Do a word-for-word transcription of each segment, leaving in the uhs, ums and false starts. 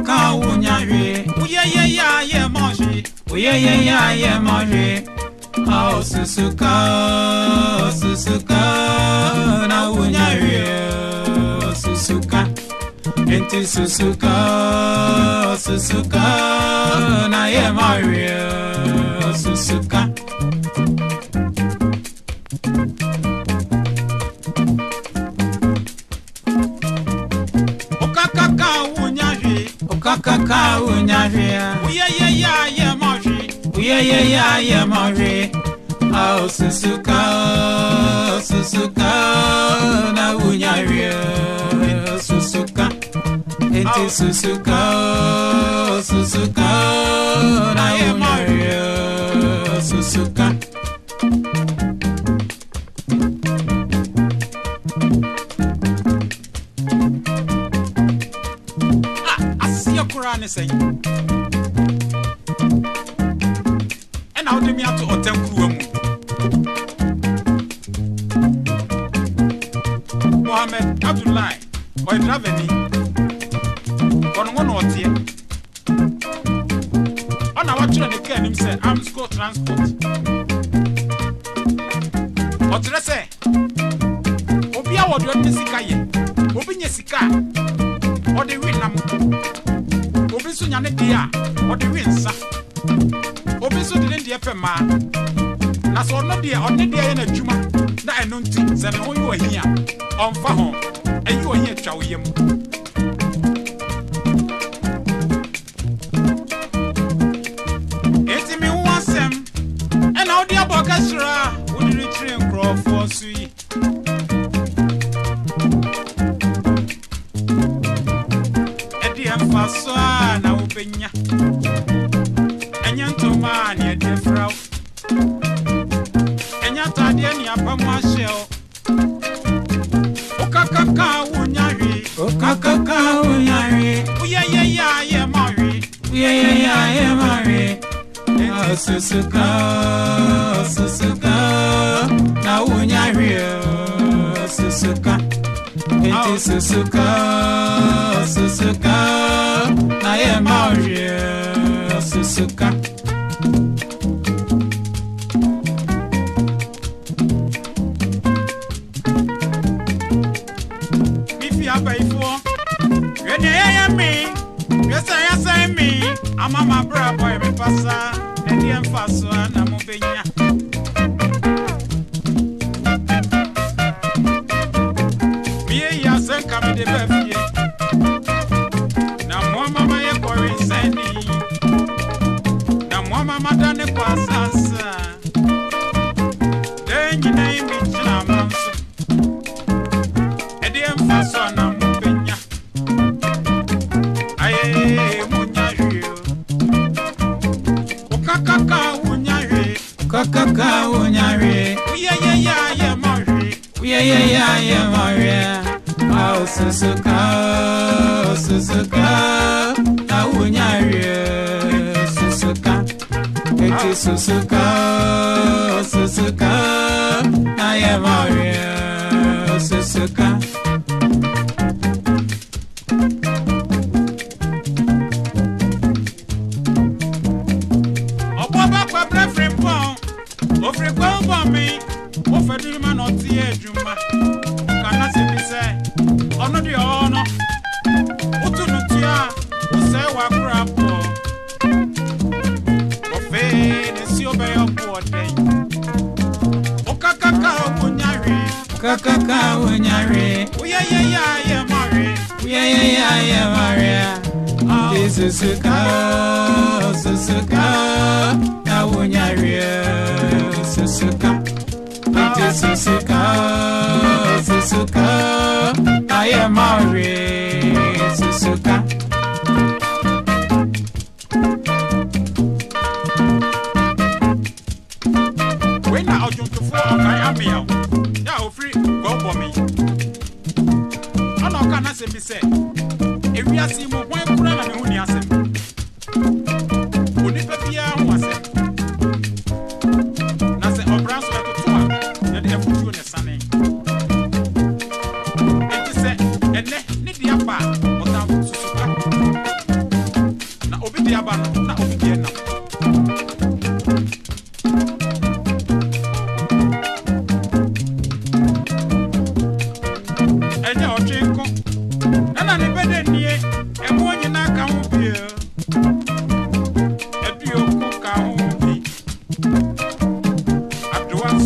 kaka unyari. Uye ye ya ye maji. Uye ye ya ye maji. Oh susuka, susuka na unyari. Susuka, enti susuka, susuka na ye maji. Susuka. Kaka unyari, uye ye ya ye maji, uye ye ya ye maji. Oh susuka, susuka na unyari, susuka, enti susuka, susuka na ye maji, susuka. Say, and how do me have to attempt Mohammed Abdullah or Draveni on one or two. On our children, can him say, I'm school transport. What did I say? Obia, what do you say? Open your sika or the win. Obisu nyane dia o de winsa obisu de ne dia pema na so no dia o ne dia ye na dwuma na eno nti se ne ho yo ahia on fa ho ayi o hia twa oyem eti mi ho asem e na o dia bokasra o de retire nkrofo so yi faso na ubenya enyanto man ye defrau enyanto ade ni apamwa shell okakaka unyari okakaka unyari uye ye ya ye mari uye ye ya ye mari susuka susuka na unyari susuka enti susuka susuka na ye maji susuka bifi abaifo rene ye me yesa yesa me amama bra boy me pasa edi emfaso na mo benya come de befie na mo mama ye kori seni na mo mama dane kwa sasa denyi na imi china manso edi emfaso na mo benya aye munya rio okakaka unya rio kakaka unya rio uye ye ya ye mari uye ye ya ye mari. Oh susuka, susuka na unyari susuka, eti susuka, susuka na ye mari susuka. Opo ba kwa brefre pon, ofre kwa bo mi, ofediri ma no tie adwuma. Kana se bi se ono di ono utunu tia use wa krapo ofe ne si obe yopo den okakaka unyari kakaka unyari uye ye ya ye mari uye ye ya ye mari susuka susuka na unyari susuka iti susuka susuka I am Mary Susuka. When I jump to four, I am here. Yeah, free, go for me. I know can I say, me say, if we are seeing more, why could I have only ask him? Would it be here? Who was it? That's a brass like a tour. That they have put you in the sunny. And he said, and let me be a bar, but I'm Susuka.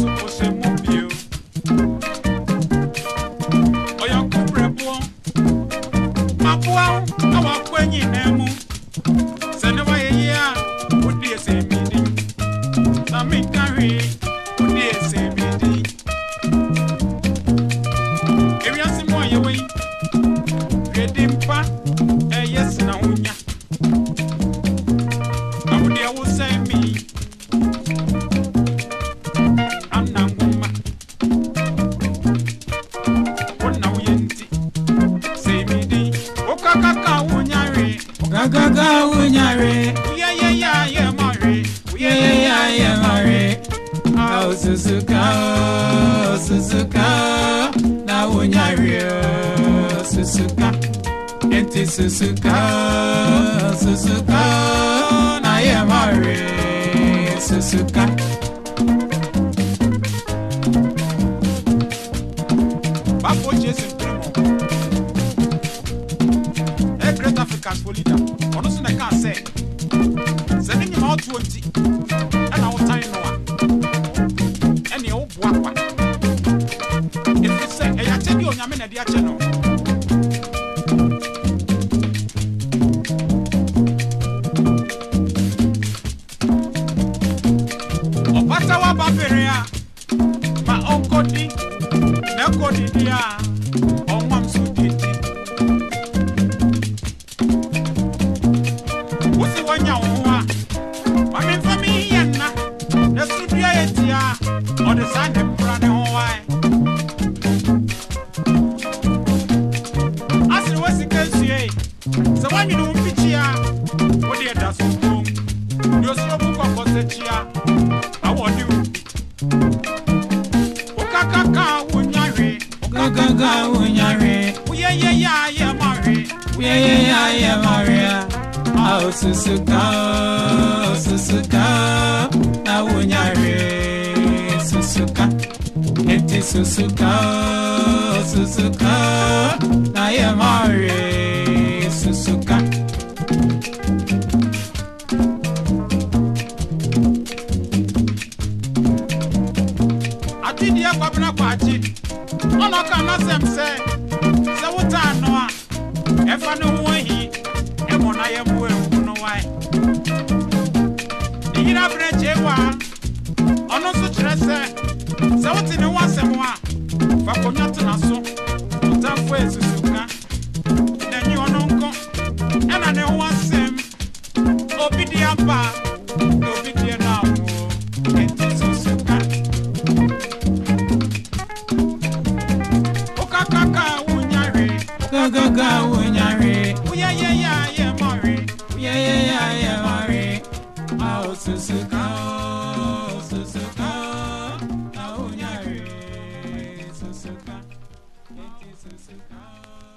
supposed move you. Oh, your cobra, my boy, our queen in Nemo. Send away a year, would be a same meeting. Some make carry, would be a same meeting. If you see more your way, redeem pa, a yes, now. I would dear will say me. I'm not woman. What now, Yenti? Say me, D. Okaka, Wunyari. Okaka, Wunyari. Yeah, yeah, yeah, yeah, Mari. Yeah, yeah, yeah, yeah, Mari. Oh, Suzuka, Suzuka. Now, Wunyari, Suzuka. Yenti, Suzuka, Suzuka. Na, yeah, Mari, Suzuka. Bafo Jason Primo. A great African leader. Honestly, I can't say. Sending him out twenty. And our time no one. Any old guapa. If you say, I tell you, I'm in a dear channel. Opatawa Bavaria. My uncle D. Nako Didia. Oh, Mam Suditi. What's the one you want? I mean, for me, Yana. The studio, or the sand and brother Hawaii. As it was against you, so when you don't pitch here, what do you do? So, you're so book of Cosetia. I want you. Okaka, Wunyari. Okaka, Wunyari. Yeah, yeah, yeah, yeah, Mari. Yeah, yeah, yeah, yeah, Maria. Oh, Suzuka, Suzuka. Now, Wunyari. Suzuka. Eti Suzuka, Suzuka. Now, yeah, Mari. Suzuka. Atwede kwabena kwachi ono ka na sem se se wuta no a efa no ho hi e mo na ye mo e no wai yira breche wa ono so kire se se wuti ne wasem a fa konya tena so utamfo esusuka na nyi ono nko e na ne ho wasem obi di apa obi di na wo enti susuka Okaka Wunyari. Okaka Wunyari. Yeah, yeah, yeah, yeah, Mari. Yeah, yeah, yeah, yeah, Mari. Oh, Suzuka, Suzuka. Oh, Wunyari. Suzuka. Suzuka.